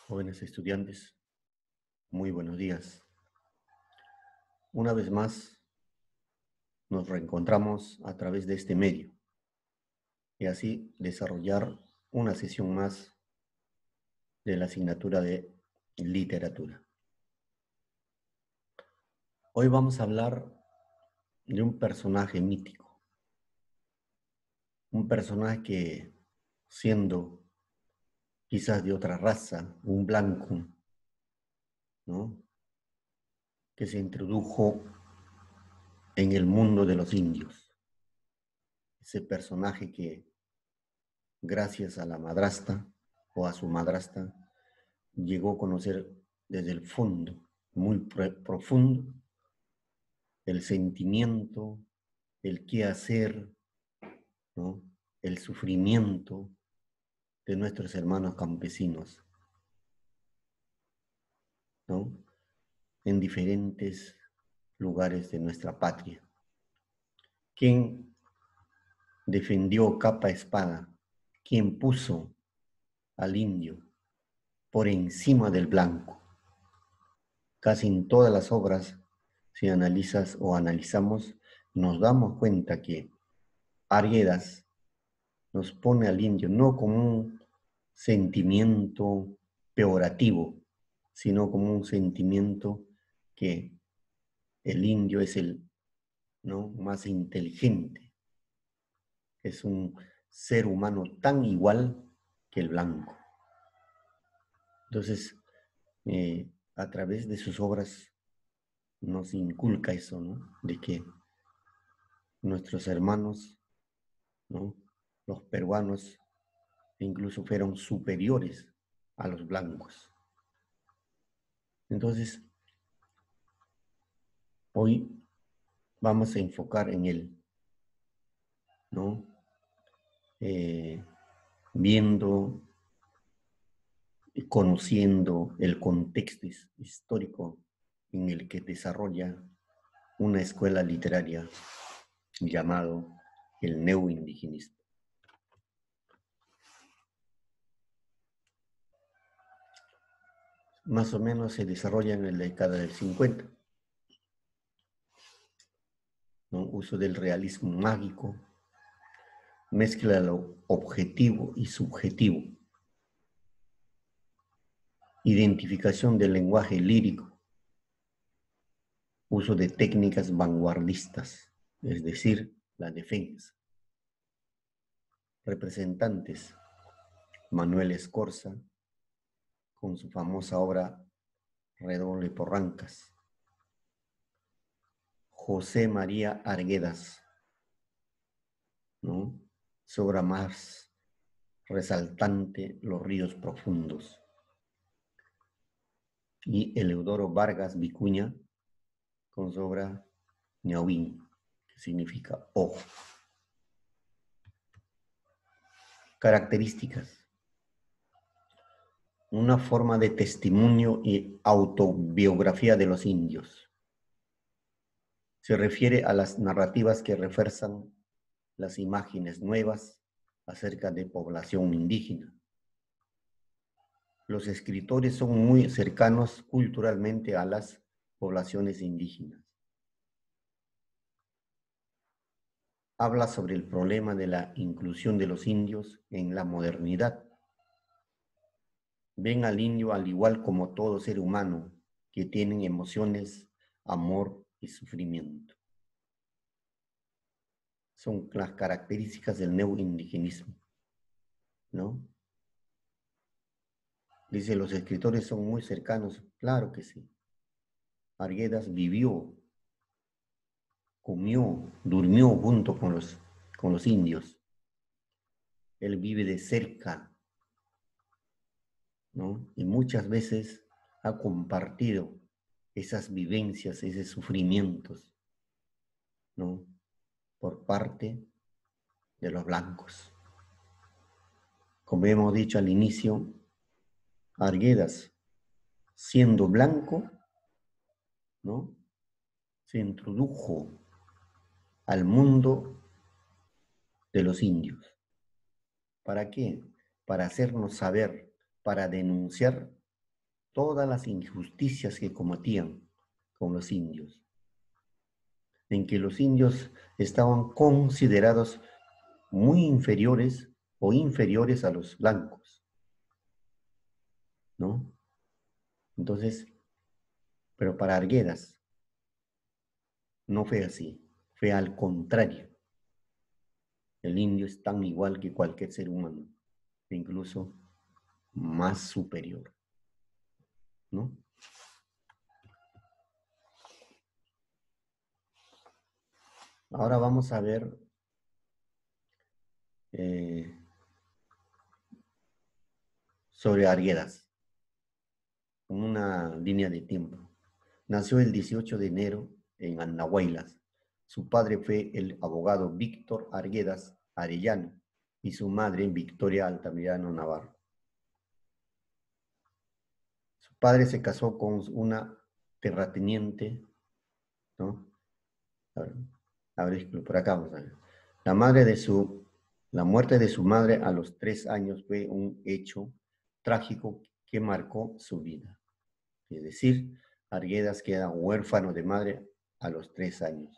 Jóvenes estudiantes, muy buenos días. Una vez más nos reencontramos a través de este medio y así desarrollar una sesión más de la asignatura de literatura. Hoy vamos a hablar de un personaje mítico, un personaje que, siendo quizás de otra raza, un blanco, ¿no?, que se introdujo en el mundo de los indios. Ese personaje que, gracias a la madrastra o a su madrastra, llegó a conocer desde el fondo, muy profundo, el sentimiento, el qué hacer, ¿no?, el sufrimiento de nuestros hermanos campesinos, ¿no?, en diferentes lugares de nuestra patria. ¿Quién defendió capa espada? ¿Quién puso al indio por encima del blanco? Casi en todas las obras, si analizas o analizamos, nos damos cuenta que Arguedas nos pone al indio no como un sentimiento peyorativo, sino como un sentimiento que el indio es el, ¿no?, más inteligente, es un ser humano tan igual que el blanco. Entonces, a través de sus obras nos inculca eso, ¿no?, de que nuestros hermanos, ¿no?, los peruanos, incluso fueron superiores a los blancos. Entonces, hoy vamos a enfocar en él, ¿no? Viendo y conociendo el contexto histórico en el que desarrolla una escuela literaria llamado el neoindigenismo. Más o menos se desarrolla en la década del 50, ¿no? Uso del realismo mágico, mezcla lo objetivo y subjetivo, identificación del lenguaje lírico, uso de técnicas vanguardistas, es decir, la defensa. Representantes: Manuel Escorza, con su famosa obra Redoble Porrancas; José María Arguedas, ¿no?, su obra más resaltante, Los ríos profundos; y Eleodoro Vargas Vicuña, con su obra Ñauín, que significa ojo. Características: una forma de testimonio y autobiografía de los indios. Se refiere a las narrativas que refuerzan las imágenes nuevas acerca de población indígena. Los escritores son muy cercanos culturalmente a las poblaciones indígenas. Habla sobre el problema de la inclusión de los indios en la modernidad. Ven al indio al igual como todo ser humano, que tienen emociones, amor y sufrimiento. Son las características del neoindigenismo, ¿no? Dice, los escritores son muy cercanos. Claro que sí. Arguedas vivió, comió, durmió junto con los indios. Él vive de cerca, ¿no? Y muchas veces ha compartido esas vivencias, esos sufrimientos, ¿no?, por parte de los blancos. Como hemos dicho al inicio, Arguedas, siendo blanco, ¿no?, se introdujo al mundo de los indios. ¿Para qué? Para hacernos saber, para denunciar todas las injusticias que cometían con los indios, en que los indios estaban considerados muy inferiores o inferiores a los blancos, ¿no? Entonces, pero para Arguedas no fue así, fue al contrario. El indio es tan igual que cualquier ser humano, incluso más superior, ¿no? Ahora vamos a ver sobre Arguedas, con una línea de tiempo. Nació el 18 de enero en Andahuaylas. Su padre fue el abogado Víctor Arguedas Arellano y su madre Victoria Altamirano Navarro. Su padre se casó con una terrateniente, ¿no? A ver, por acá vamos a ver. La muerte de su madre a los 3 años fue un hecho trágico que marcó su vida. Es decir, Arguedas queda huérfano de madre a los 3 años,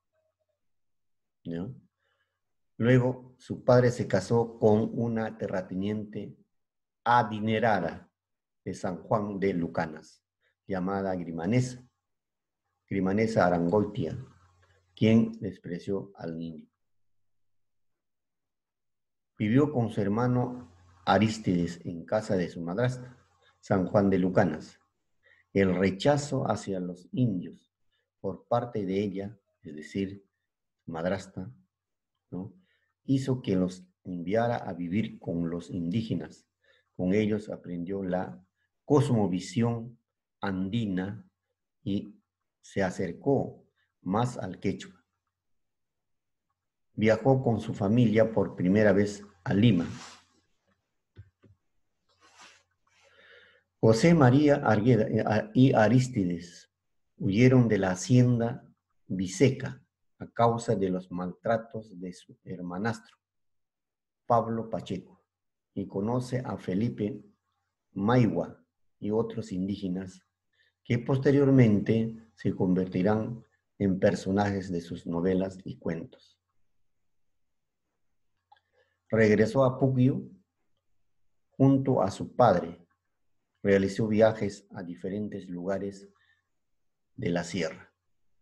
¿no? Luego, su padre se casó con una terrateniente adinerada de San Juan de Lucanas, llamada Grimanesa Arangoitia, quien despreció al niño. Vivió con su hermano Arístides en casa de su madrastra, San Juan de Lucanas. El rechazo hacia los indios por parte de ella, es decir, madrastra, ¿no?, hizo que los enviara a vivir con los indígenas. Con ellos aprendió la cosmovisión andina y se acercó más al quechua. Viajó con su familia por primera vez a Lima. José María Arguedas y Arístides huyeron de la hacienda Viseca a causa de los maltratos de su hermanastro, Pablo Pacheco, y conoce a Felipe Maigua y otros indígenas que posteriormente se convertirán en personajes de sus novelas y cuentos. Regresó a Puquio junto a su padre. Realizó viajes a diferentes lugares de la sierra.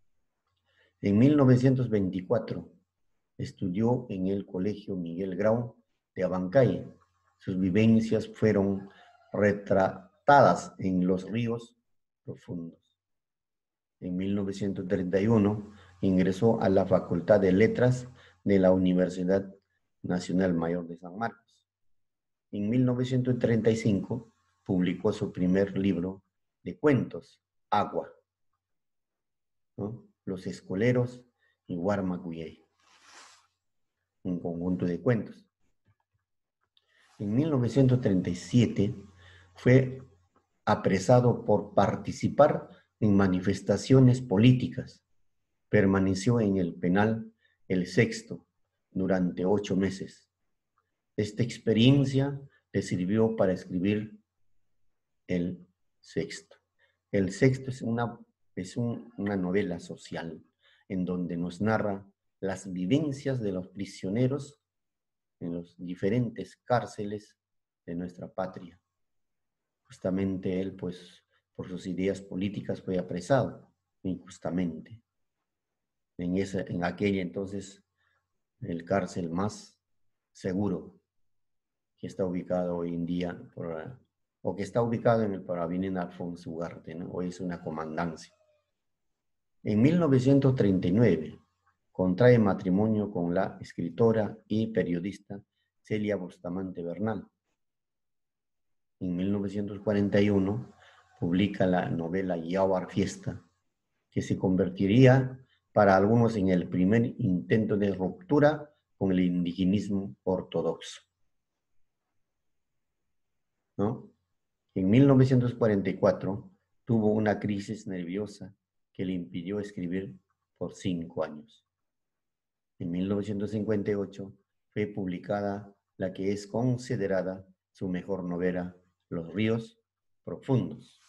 En 1924 estudió en el Colegio Miguel Grau de Abancay. Sus vivencias fueron retratadas en Los Ríos Profundos. En 1931 ingresó a la Facultad de Letras de la Universidad Nacional Mayor de San Marcos. En 1935 publicó su primer libro de cuentos, Agua, ¿no?, Los Escoleros y Guarmacuyey, un conjunto de cuentos. En 1937 fue apresado por participar en manifestaciones políticas. Permaneció en el penal El Sexto durante 8 meses. Esta experiencia le sirvió para escribir El Sexto. El Sexto es una novela social en donde nos narra las vivencias de los prisioneros en las diferentes cárceles de nuestra patria. Justamente él, pues, por sus ideas políticas fue apresado injustamente. En aquella entonces, el cárcel más seguro que está ubicado hoy en día, o que está ubicado en el Parabién Alfonso Ugarte, ¿no? Hoy es una comandancia. En 1939, contrae matrimonio con la escritora y periodista Celia Bustamante Bernal. En 1941 publica la novela Yaguar Fiesta, que se convertiría para algunos en el primer intento de ruptura con el indigenismo ortodoxo, ¿no? En 1944 tuvo una crisis nerviosa que le impidió escribir por 5 años. En 1958 fue publicada la que es considerada su mejor novela, Los Ríos Profundos.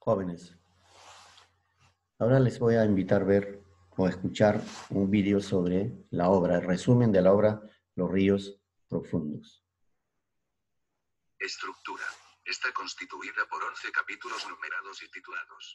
Jóvenes, ahora les voy a invitar a ver o a escuchar un vídeo sobre la obra, el resumen de la obra Los ríos profundos. Estructura. Está constituida por 11 capítulos numerados y titulados.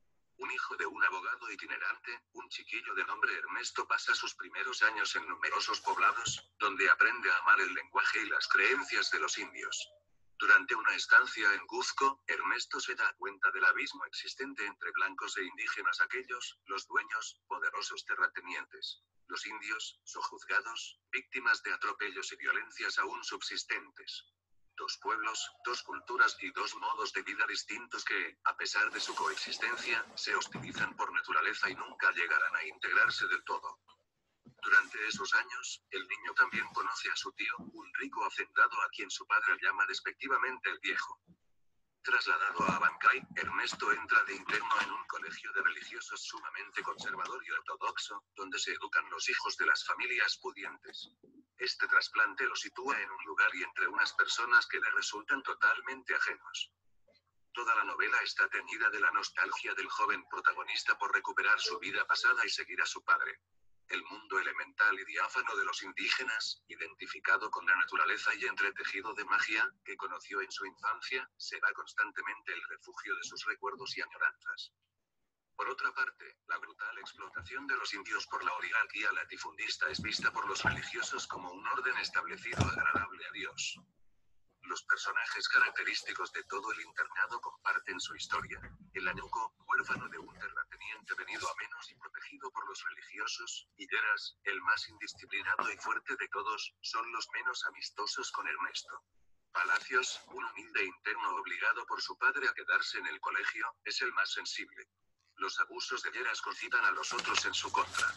Un hijo de un abogado itinerante, un chiquillo de nombre Ernesto pasa sus primeros años en numerosos poblados, donde aprende a amar el lenguaje y las creencias de los indios. Durante una estancia en Cuzco, Ernesto se da cuenta del abismo existente entre blancos e indígenas, aquellos, los dueños, poderosos terratenientes. Los indios, sojuzgados, víctimas de atropellos y violencias aún subsistentes. Dos pueblos, dos culturas y dos modos de vida distintos que, a pesar de su coexistencia, se hostilizan por naturaleza y nunca llegarán a integrarse del todo. Durante esos años, el niño también conoce a su tío, un rico hacendado a quien su padre llama despectivamente el viejo. Trasladado a Abancay, Ernesto entra de interno en un colegio de religiosos sumamente conservador y ortodoxo, donde se educan los hijos de las familias pudientes. Este trasplante lo sitúa en un lugar y entre unas personas que le resultan totalmente ajenos. Toda la novela está teñida de la nostalgia del joven protagonista por recuperar su vida pasada y seguir a su padre. El mundo elemental y diáfano de los indígenas, identificado con la naturaleza y entretejido de magia, que conoció en su infancia, será constantemente el refugio de sus recuerdos y añoranzas. Por otra parte, la brutal explotación de los indios por la oligarquía latifundista es vista por los religiosos como un orden establecido agradable a Dios. Los personajes característicos de todo el internado comparten su historia. El añuco, huérfano de un terrateniente venido a menos y protegido por los religiosos, y Lleras, el más indisciplinado y fuerte de todos, son los menos amistosos con Ernesto. Palacios, un humilde interno obligado por su padre a quedarse en el colegio, es el más sensible. Los abusos de Lleras concitan a los otros en su contra.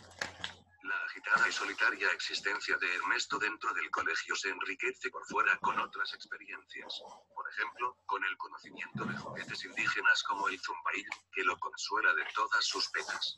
La agitada y solitaria existencia de Ernesto dentro del colegio se enriquece por fuera con otras experiencias. Por ejemplo, con el conocimiento de juguetes indígenas como el zumbaíl, que lo consuela de todas sus penas.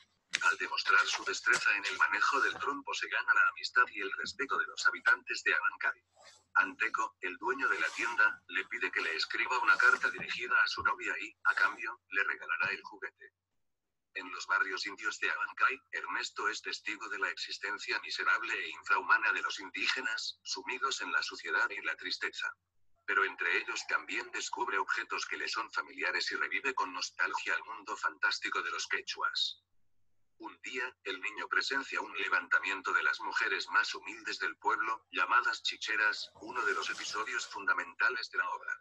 Al demostrar su destreza en el manejo del trompo se gana la amistad y el respeto de los habitantes de Abancay. Anteco, el dueño de la tienda, le pide que le escriba una carta dirigida a su novia y, a cambio, le regalará el juguete. En los barrios indios de Abancay, Ernesto es testigo de la existencia miserable e infrahumana de los indígenas, sumidos en la suciedad y la tristeza. Pero entre ellos también descubre objetos que le son familiares y revive con nostalgia el mundo fantástico de los quechuas. Un día, el niño presencia un levantamiento de las mujeres más humildes del pueblo, llamadas chicheras, uno de los episodios fundamentales de la obra.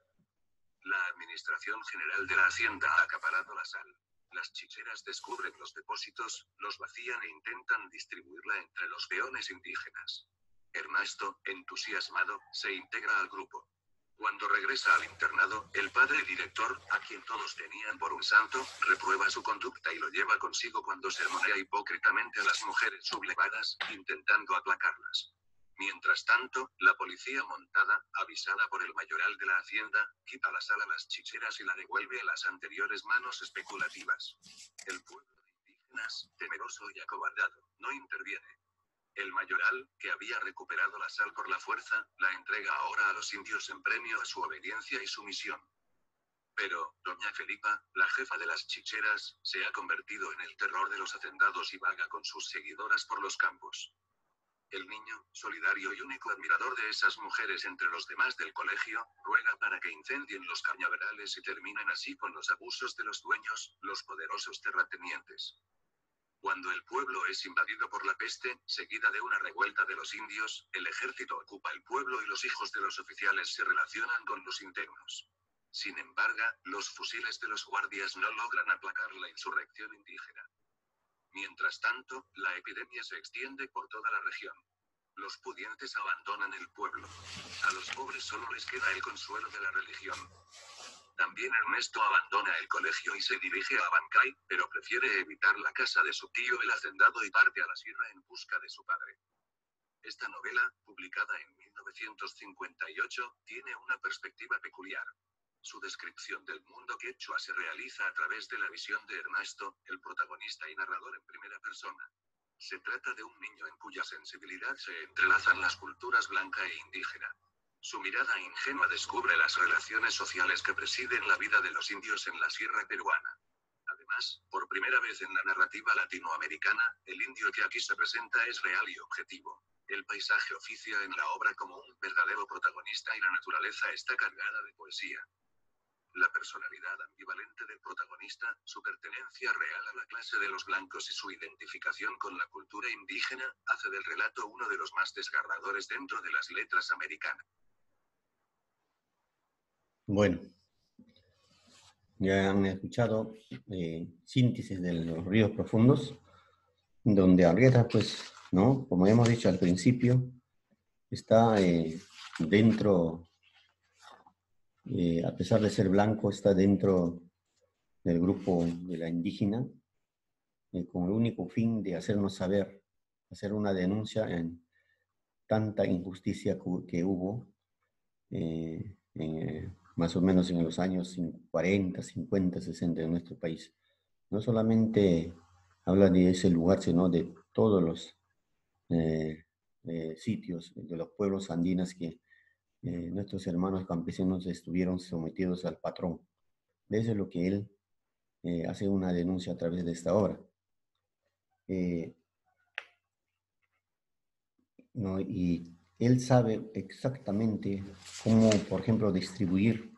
La Administración General de la Hacienda ha acaparado la sal. Las chicheras descubren los depósitos, los vacían e intentan distribuirla entre los peones indígenas. Ernesto, entusiasmado, se integra al grupo. Cuando regresa al internado, el padre director, a quien todos tenían por un santo, reprueba su conducta y lo lleva consigo cuando sermonea hipócritamente a las mujeres sublevadas, intentando aplacarlas. Mientras tanto, la policía montada, avisada por el mayoral de la hacienda, quita la sal a las chicheras y la devuelve a las anteriores manos especulativas. El pueblo de indígenas, temeroso y acobardado, no interviene. El mayoral, que había recuperado la sal por la fuerza, la entrega ahora a los indios en premio a su obediencia y sumisión. Pero, doña Felipa, la jefa de las chicheras, se ha convertido en el terror de los hacendados y vaga con sus seguidoras por los campos. El niño, solidario y único admirador de esas mujeres entre los demás del colegio, ruega para que incendien los cañaverales y terminen así con los abusos de los dueños, los poderosos terratenientes. Cuando el pueblo es invadido por la peste, seguida de una revuelta de los indios, el ejército ocupa el pueblo y los hijos de los oficiales se relacionan con los internos. Sin embargo, los fusiles de los guardias no logran aplacar la insurrección indígena. Mientras tanto, la epidemia se extiende por toda la región. Los pudientes abandonan el pueblo. A los pobres solo les queda el consuelo de la religión. También Ernesto abandona el colegio y se dirige a Abancay, pero prefiere evitar la casa de su tío el hacendado y parte a la sierra en busca de su padre. Esta novela, publicada en 1958, tiene una perspectiva peculiar. Su descripción del mundo quechua se realiza a través de la visión de Ernesto, el protagonista y narrador en primera persona. Se trata de un niño en cuya sensibilidad se entrelazan las culturas blanca e indígena. Su mirada ingenua descubre las relaciones sociales que presiden la vida de los indios en la sierra peruana. Además, por primera vez en la narrativa latinoamericana, el indio que aquí se presenta es real y objetivo. El paisaje oficia en la obra como un verdadero protagonista y la naturaleza está cargada de poesía. La personalidad ambivalente del protagonista, su pertenencia real a la clase de los blancos y su identificación con la cultura indígena, hace del relato uno de los más desgarradores dentro de las letras americanas. Bueno, ya han escuchado síntesis de los ríos profundos, donde Arrieta, pues, ¿no? Como hemos dicho al principio, está dentro, a pesar de ser blanco, está dentro del grupo de la indígena, con el único fin de hacernos saber, hacer una denuncia en tanta injusticia que hubo, más o menos en los años 40, 50, 60 en nuestro país. No solamente habla de ese lugar, sino de todos los sitios de los pueblos andinos que nuestros hermanos campesinos estuvieron sometidos al patrón. De eso es lo que él hace una denuncia a través de esta obra. ¿No? Y él sabe exactamente cómo, por ejemplo, distribuir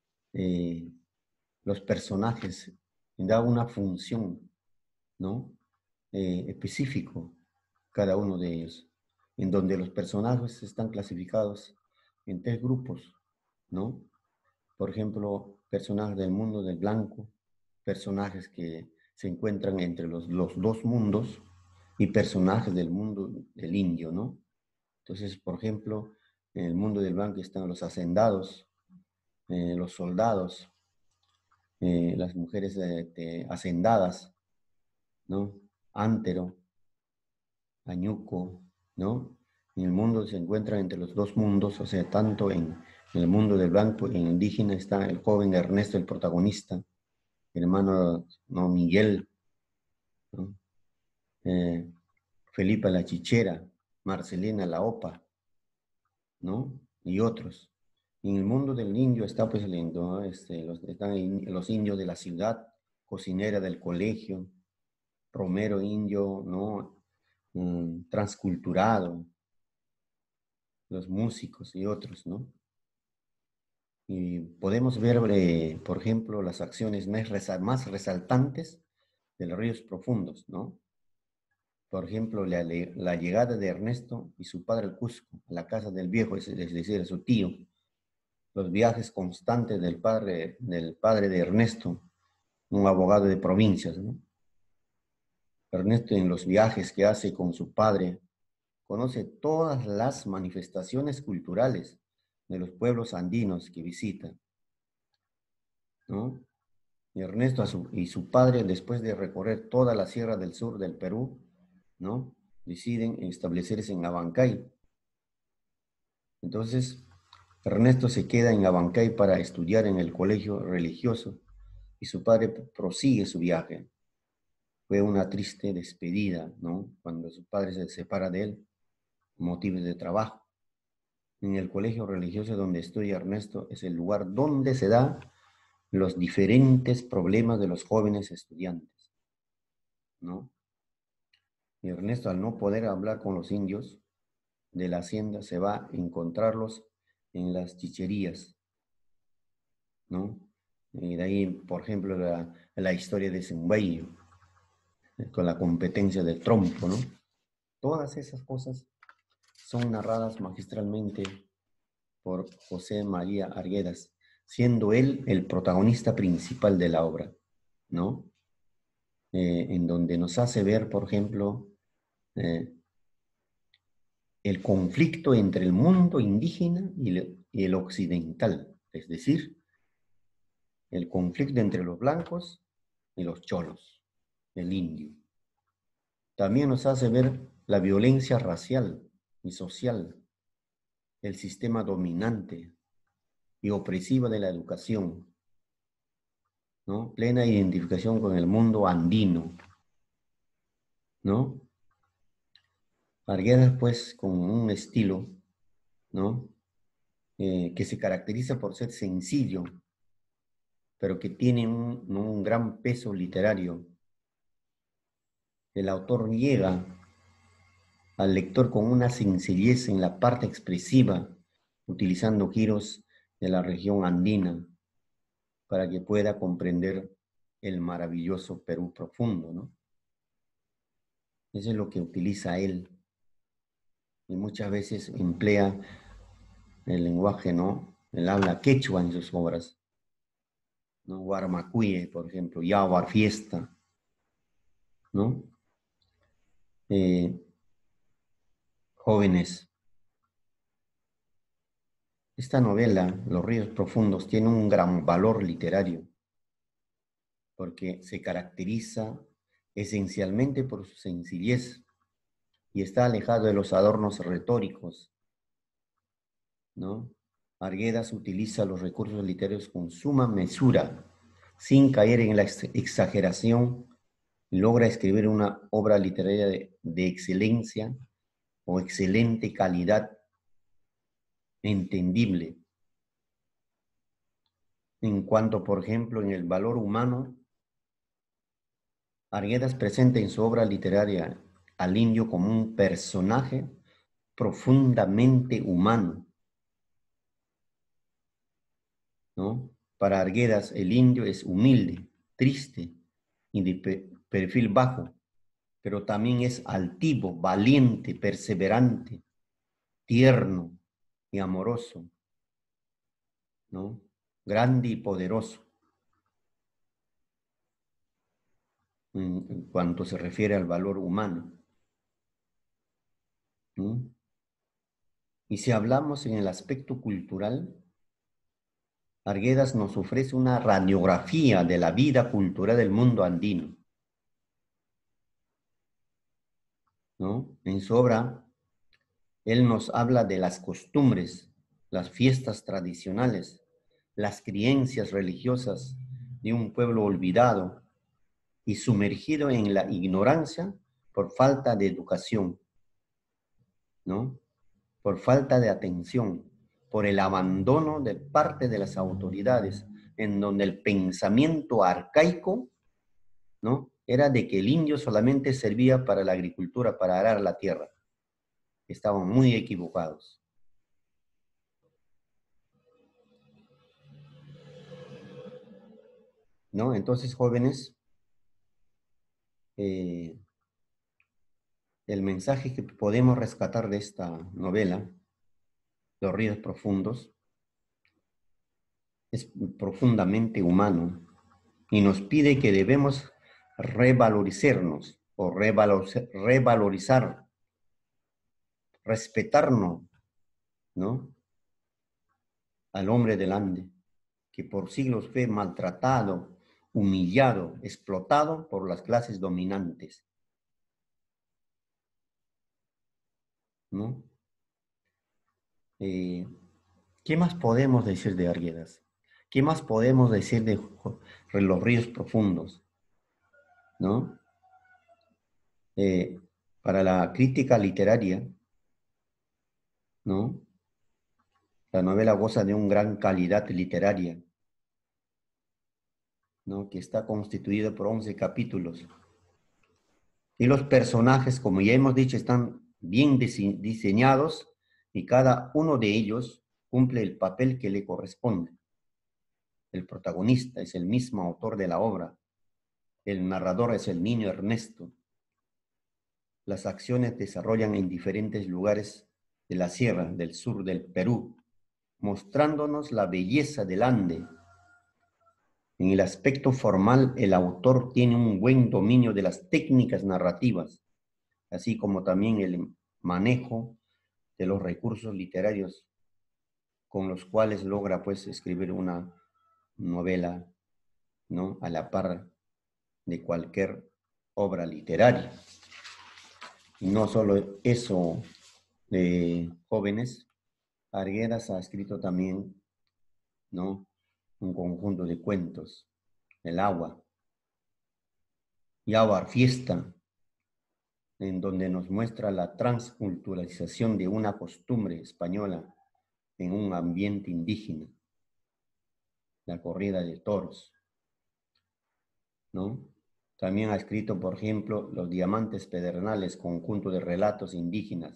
los personajes, da una función, ¿no? Específico cada uno de ellos, en donde los personajes están clasificados en 3 grupos, ¿no? Por ejemplo, personajes del mundo del blanco, personajes que se encuentran entre los 2 mundos y personajes del mundo del indio, ¿no? Entonces, por ejemplo, en el mundo del blanco están los hacendados, los soldados, las mujeres hacendadas, ¿no? Ántero, Añuco, ¿no? En el mundo se encuentran entre los 2 mundos, o sea, tanto en el mundo del blanco y en el indígena está el joven Ernesto, el protagonista, el hermano, ¿no? Miguel, ¿no? Felipa la Chichera, Marcelina la Opa, ¿no? Y otros. En el mundo del indio está pues ¿no? Están los indios de la ciudad, cocinera del colegio, romero indio, ¿no? Transculturado, los músicos y otros, ¿no? Y podemos ver, por ejemplo, las acciones más resaltantes de los ríos profundos, ¿no? Por ejemplo, la llegada de Ernesto y su padre al Cusco, a la casa del viejo, es decir, a su tío. Los viajes constantes del padre de Ernesto, un abogado de provincias, ¿no? Ernesto en los viajes que hace con su padre, conoce todas las manifestaciones culturales de los pueblos andinos que visita, ¿no? Y Ernesto y su padre, después de recorrer toda la sierra del sur del Perú, ¿no? Deciden establecerse en Abancay. Entonces, Ernesto se queda en Abancay para estudiar en el colegio religioso y su padre prosigue su viaje. Fue una triste despedida, ¿no? Cuando su padre se separa de él, motivos de trabajo. En el colegio religioso donde estudia Ernesto es el lugar donde se dan los diferentes problemas de los jóvenes estudiantes, ¿no? Y Ernesto, al no poder hablar con los indios de la hacienda, se va a encontrarlos en las chicherías, ¿no? Y de ahí, por ejemplo, la historia de Zumbayo, con la competencia del trompo, ¿no? Todas esas cosas son narradas magistralmente por José María Arguedas, siendo él el protagonista principal de la obra, ¿no? En donde nos hace ver, por ejemplo, el conflicto entre el mundo indígena y el occidental, es decir, el conflicto entre los blancos y los cholos, el indio. También nos hace ver la violencia racial y social, el sistema dominante y opresiva de la educación, ¿no? Plena identificación con el mundo andino, ¿no? Arguedas, pues, con un estilo, ¿no? que se caracteriza por ser sencillo, pero que tiene un gran peso literario. El autor llega al lector con una sencillez en la parte expresiva, utilizando giros de la región andina para que pueda comprender el maravilloso Perú profundo, ¿no? Eso es lo que utiliza él. Y muchas veces emplea el lenguaje, ¿no? El habla quechua en sus obras, ¿no? Guarmacuye, por ejemplo, Yaguar Fiesta, ¿no? Jóvenes. Esta novela, Los ríos profundos, tiene un gran valor literario porque se caracteriza esencialmente por su sencillez y está alejado de los adornos retóricos, ¿no? Arguedas utiliza los recursos literarios con suma mesura, sin caer en la exageración, y logra escribir una obra literaria de excelencia o excelente calidad, entendible. En cuanto, por ejemplo, en el valor humano, Arguedas presenta en su obra literaria al indio como un personaje profundamente humano, ¿no? Para Arguedas, el indio es humilde, triste y de perfil bajo, pero también es altivo, valiente, perseverante, tierno y amoroso, ¿no? Grande y poderoso en cuanto se refiere al valor humano, ¿no? Y si hablamos en el aspecto cultural, Arguedas nos ofrece una radiografía de la vida cultural del mundo andino, ¿no? En su obra, él nos habla de las costumbres, las fiestas tradicionales, las creencias religiosas de un pueblo olvidado y sumergido en la ignorancia por falta de educación, ¿no? Por falta de atención, por el abandono de parte de las autoridades, en donde el pensamiento arcaico, ¿no? Era de que el indio solamente servía para la agricultura, para arar la tierra. Estaban muy equivocados. ¿No? Entonces, jóvenes, el mensaje que podemos rescatar de esta novela, Los ríos profundos, es profundamente humano y nos pide que debemos revalorizarnos o revalorizar, respetarnos, ¿no? Al hombre del Ande, que por siglos fue maltratado, humillado, explotado por las clases dominantes, ¿no? ¿Qué más podemos decir de Arguedas? ¿Qué más podemos decir de los ríos profundos? ¿No? Para la crítica literaria, ¿no? La novela goza de una gran calidad literaria, ¿no? Que está constituida por 11 capítulos. Y los personajes, como ya hemos dicho, están bien diseñados y cada uno de ellos cumple el papel que le corresponde. El protagonista es el mismo autor de la obra. El narrador es el niño Ernesto. Las acciones desarrollan en diferentes lugares de la sierra del sur del Perú, mostrándonos la belleza del Ande. En el aspecto formal, el autor tiene un buen dominio de las técnicas narrativas, así como también el manejo de los recursos literarios con los cuales logra, pues, escribir una novela, ¿no? A la par de cualquier obra literaria. Y no solo eso, jóvenes, Arguedas ha escrito también, ¿no? Un conjunto de cuentos, El agua, Yaguar Fiesta, en donde nos muestra la transculturalización de una costumbre española en un ambiente indígena, la corrida de toros, ¿no? También ha escrito, por ejemplo, Los Diamantes Pedernales, conjunto de relatos indígenas,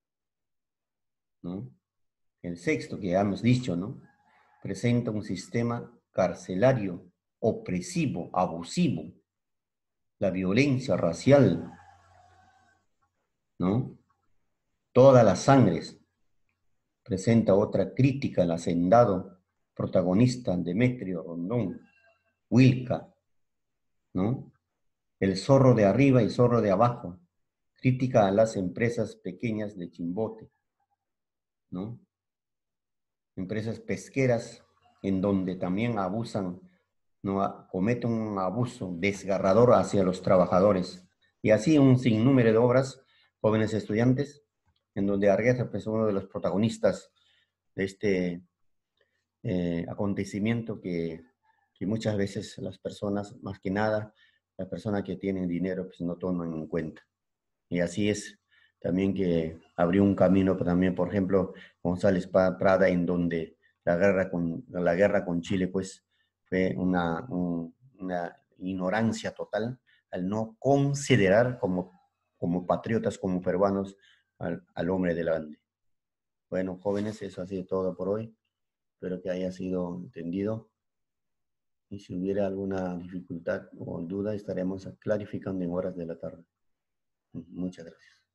¿no? El sexto, que ya hemos dicho, ¿no? Presenta un sistema carcelario, opresivo, abusivo, la violencia racial, ¿no? Todas las sangres. Presenta otra crítica al hacendado, protagonista Demetrio Rondón, Huilca, ¿no? El zorro de arriba y zorro de abajo. Crítica a las empresas pequeñas de Chimbote, ¿no? Empresas pesqueras en donde también abusan, ¿no? Cometen un abuso desgarrador hacia los trabajadores. Y así un sinnúmero de obras, jóvenes estudiantes, en donde Argueta es uno de los protagonistas de este acontecimiento que muchas veces las personas, más que nada, las personas que tienen dinero, pues no toman en cuenta. Y así es también que abrió un camino también, por ejemplo, González Prada, en donde la guerra con Chile, pues, fue una ignorancia total al no considerar como patriotas, como peruanos, al hombre de la Ande. Bueno, jóvenes, eso ha sido todo por hoy. Espero que haya sido entendido. Y si hubiera alguna dificultad o duda, estaremos clarificando en horas de la tarde. Muchas gracias.